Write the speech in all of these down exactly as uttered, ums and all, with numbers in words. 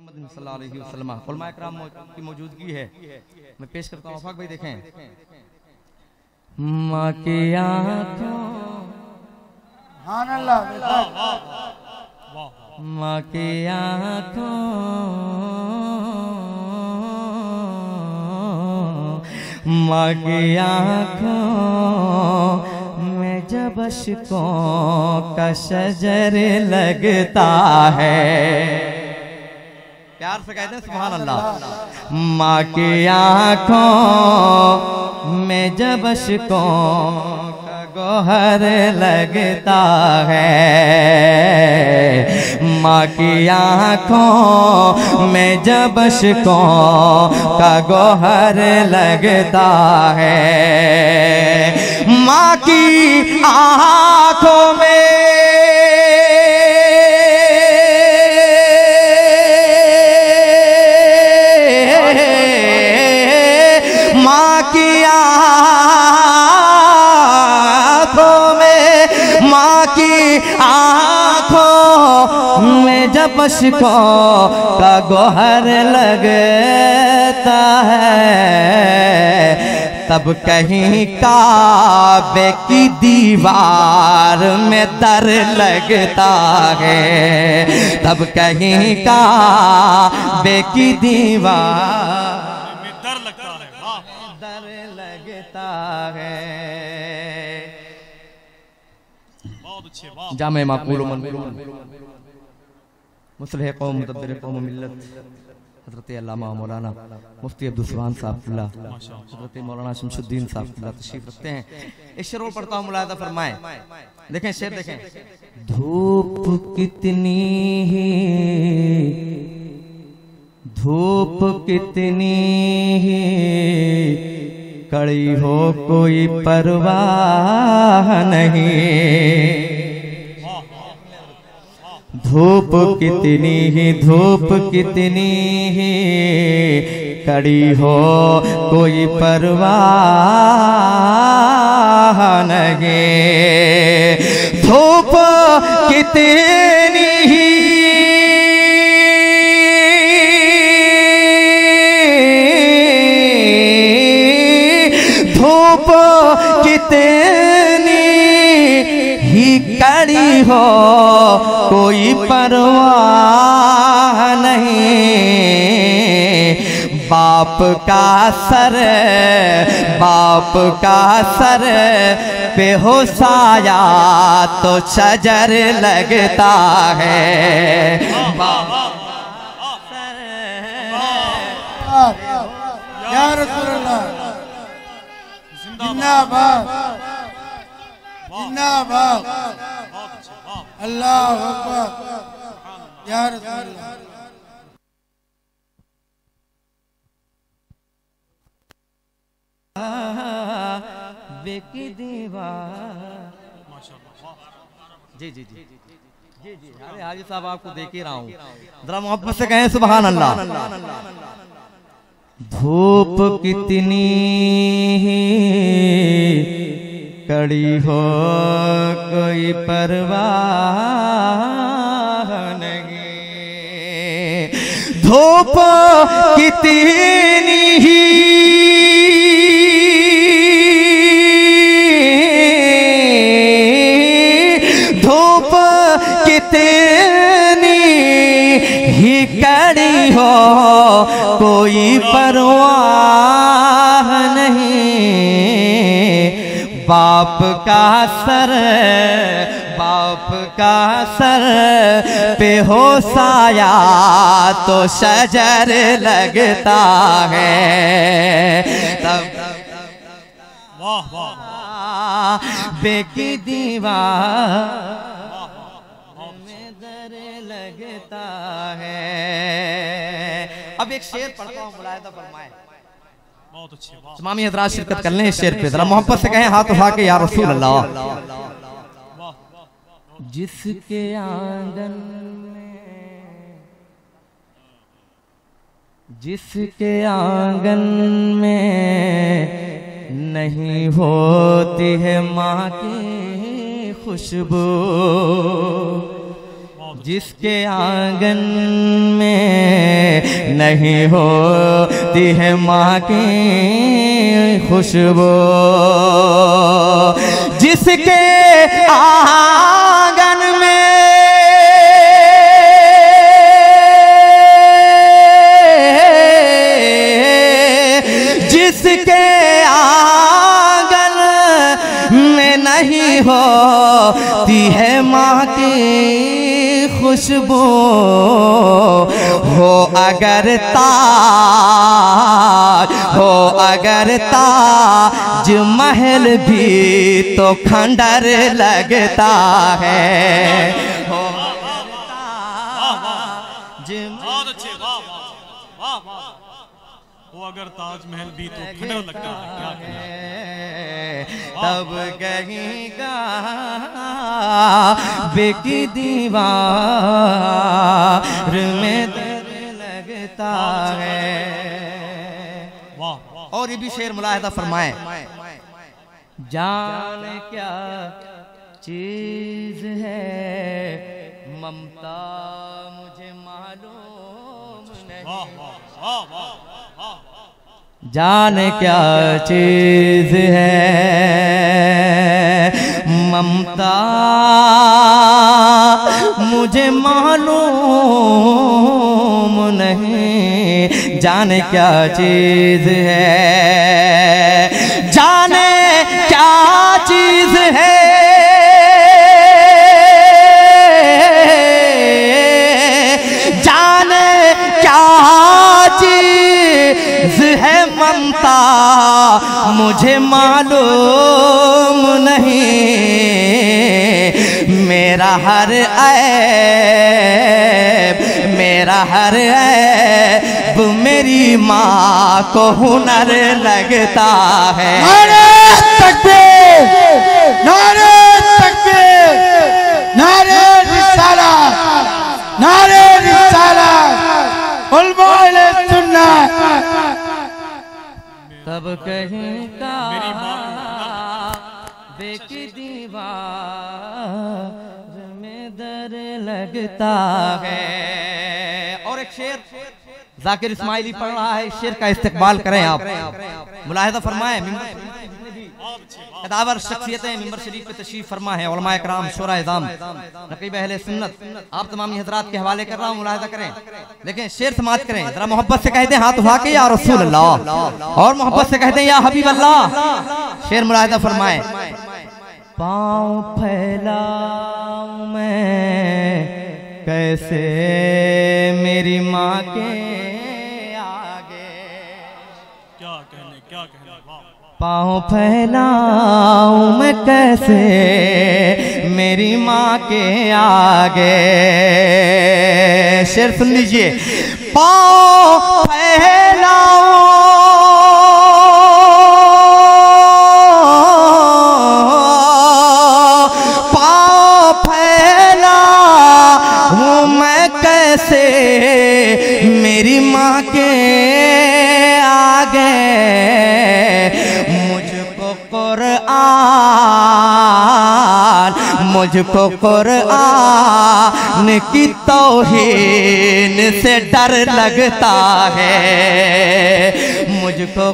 मोहम्मद सल्लल्लाहु अलैहि वसल्लम उलमा इकराम की मौजूदगी है। मैं पेश करता हूँ आफाक भाई, देखें। माँ की आँखों, माँ की आँखों, माँ की आँखों में जब अश्कों का शजर लगता है, प्यार से कहते हैं सुभान अल्लाह। माँ की आँखों में जब अश्कों का गोहर लगता है, माँ की आँखों में जब अश्कों का गोहर लगता है, माँ की आँखों में माँ की आँखों में माँ की आँखों में जब अश्कों का गोहर लगता है, तब कहीं काबे की दीवार में दर लगता है, तब कहीं काबे की दीवार में दर लगता है, दर लगता है। बहुत अच्छे, जामे माकूल मुस्लिह कौम मुदब्बिर कौम मिल्लत हज़रत अल्लामा मौलाना मुफ्ती अब्दुल सुभान साहब, हज़रत मौलाना शमशुद्दीन साहब तशरीफ रखते हैं। इस शेर को पढ़ता हूँ, मुलाहिज़ा फरमाएं। देखें शेर, देखें। धूप कितनी ही धूप कितनी ही कड़ी हो कोई परवाह नहीं, धूप कितनी ही धूप कितनी ही कड़ी हो कोई परवाह नहीं, धूप कितनी ही धूप कितनी ही कड़ी हो कोई परवाह नहीं, बाप का सर बाप का सर पे हो साया तो शजर लगता है, बाप या रसूल अल्लाह जिंदाबाद जिंदाबाद अल्लाह अकबर या रसूल अल्लाह। बेकी दीवार जी जी जी जी जी अरे हाजी साहब आपको देख ही रहा हूँ, जरा मोहब्बत से कहें सुभान अल्लाह। धूप कितनी ही कड़ी हो कोई परवाह नहीं, धूप कितनी ही धूप कितनी ही कड़ी हो कोई परवाह नहीं, बाप का सर बाप का सर पे हो साया तो शजर लगता है, तब वाह वाह बेकी दीवार में दर लगता है। अब एक शेर पढ़ता हूँ, मुलाहिज़ा फरमाएं। बहुत अच्छे, तमामी हज़रात शिरकत कर लें इस शेर पे, जरा मोहब्बत से कहें हाथ उठा के या रसूल अल्लाह। जिसके आंगन में जिसके आंगन में नहीं होती है माँ की खुशबू, जिसके आंगन में नहीं होती है माँ की खुशबू। जिसके आंगन में जिसके आंगन में नहीं होती है माँ की खुशबू, हो अगर ताज हो अगर ताज महल भी तो खंडर लगता है। हो वो अगर ताजमहल भी तो खंडर लगता है, तब कहेगा बेकी दीवार में दर लगता है। और ये भी शेर मुलाहिदा फरमाए, जान क्या चीज है ममता मुझे मालूम नहीं। जान क्या चीज है ममता मुझे मालूम नहीं। जाने क्या चीज है, जाने क्या चीज है, जाने क्या चीज है ममता मुझे मालूम नहीं। मेरा हर ऐब मेरा हर ऐब मेरी माँ को हुनर लगता है। नारे तकबीर, नारे तकबीर, नारे रिसालत, नारे रिसालत, उलमाए सुन्नत। तब कहेगा बेकी दीवार में दर लगता है। और एक शेर जाकिर इस्माइली पढ़ रहा है, इस शेर का इस्तेकबाल करें आप, मुलाहिदा फरमाएं। कदावर शख्सियतें मिंबर शरीफ पे तशरीफ फरमा है, उलमा इकराम, शोरा इज़ाम, नकीब अहले सुन्नत, आप तमाम हजरात के हवाले कर रहा हूँ, मुलाहिदा करें। लेकिन शेर समात करें, जरा मोहब्बत से कहते हैं हाथ उठा के या रसूल अल्लाह, और मोहब्बत से कहते हैं या हबीब अल्लाह। शेर मुलाहिदा फरमाए, पाँव फैलाऊं मैं कैसे मेरी माँ के आगे। क्या कहने क्या कहने, पाँव फैलाऊं मैं कैसे मेरी माँ के आगे। शेर सुन लीजिए, पाँव फैलाऊं मेरी माँ के आगे। मुझको कुरआन मुझको कुरआन की तौहीन से डर लगता है। मुझको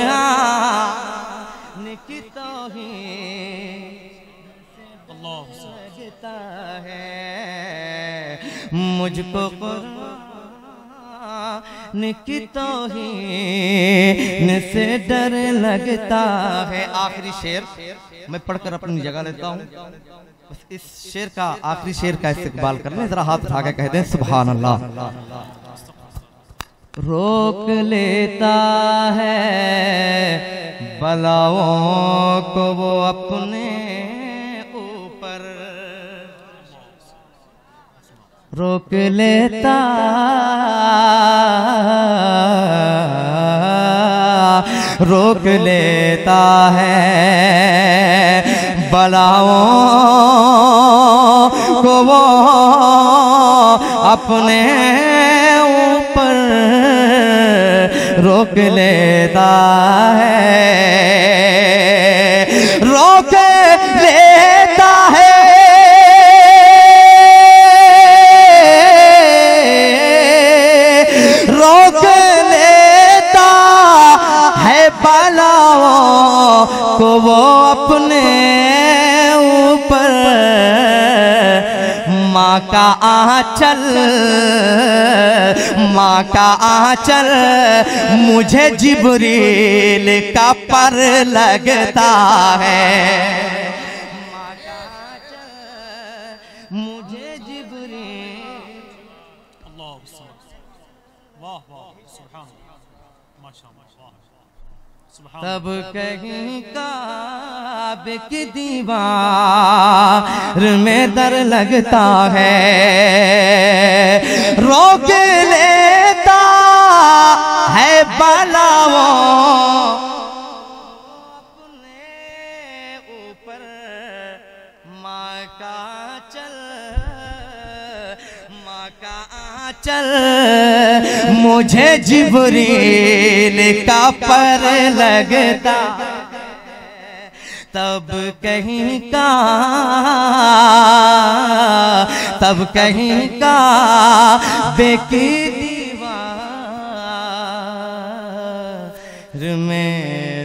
कुरआन की तौहीन से लगता है। मुझको कुरान की तौहीन से डर लगता है। आखिरी शेर मैं पढ़कर अपनी जगह लेता हूँ। बस इस शेर का आखिरी शेर का इस्तेकबाल कर लें, जरा हाथ उठा के कह दें सुभान अल्लाह। रोक लेता है बलाओं को वो अपने ऊपर, रोक लेता रोक लेता है बलाओं को वो अपने ऊपर, रोक लेता है रोक लेता है रोक माँ का आंचल, माँ का आंचल मुझे जिब्रील का पर लगता है। माँ का आंचल मुझे जिब्रील। अल्लाह वाह वाह सुभान माशाअल्लाह सुभान। तब कहीं काबे की दीवार में दर लगता है, रोक लेता है बलाओं अपने ऊपर। माँ का चल, माँ का आंचल मुझे जिब्रील का पर लगता है। तब कहीं का, तब कहीं का बेकी दीवार में